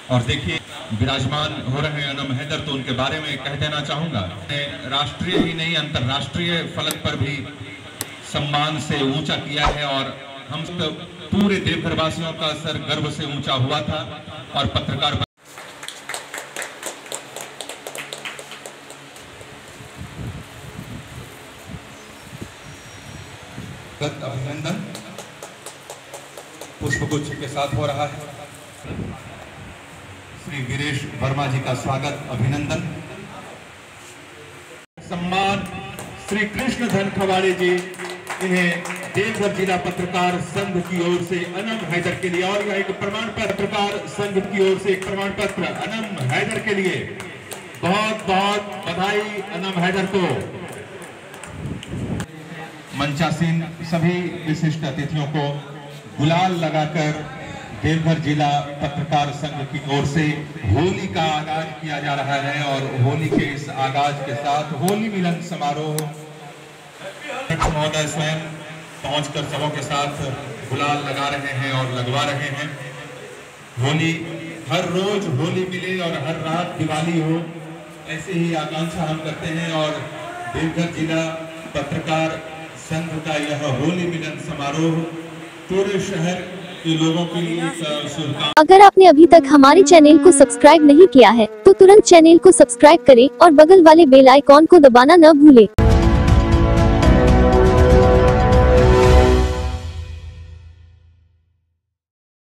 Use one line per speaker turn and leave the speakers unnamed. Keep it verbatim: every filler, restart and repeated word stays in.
और देखिए विराजमान हो रहे हैं अनम हैदर, तो उनके बारे में कह देना चाहूंगा, राष्ट्रीय ही नहीं अंतर्राष्ट्रीय फलक पर भी सम्मान से ऊंचा किया है और हम तो पूरे देवघर वासियों का सर गर्व से ऊंचा हुआ था। और पत्रकार अभिनंदन पुष्पगुच्छ के साथ हो रहा है। श्री वीरेश वर्मा जी का स्वागत अभिनंदन। सम्मान श्री कृष्ण धन खवाड़े जी, इन्हें देवघर जिला पत्रकार संघ की ओर से अनम हैदर के लिए, और यह एक प्रमाण पत्र पत्रकार संघ की ओर से एक प्रमाण पत्र अनम हैदर के लिए बहुत बहुत बधाई अनम हैदर को। मंचासीन सभी विशिष्ट अतिथियों को गुलाल लगाकर देवघर जिला पत्रकार संघ की ओर से होली का आगाज किया जा रहा है और होली के इस आगाज के साथ होली मिलन समारोह महोदय स्वयं पहुंचकर सबों के साथ गुलाल लगा रहे हैं और लगवा रहे हैं। होली हर रोज होली मिले और हर रात दिवाली हो, ऐसे ही आकांक्षा हम करते हैं और देवघर जिला पत्रकार संघ का यह होली मिलन समारोह पूरे शहर के लोगों के लिए शुभकामनाएं।
अगर आपने अभी तक हमारे चैनल को सब्सक्राइब नहीं किया है तो तुरंत चैनल को सब्सक्राइब करें और बगल वाले बेल आइकॉन को दबाना न भूलें।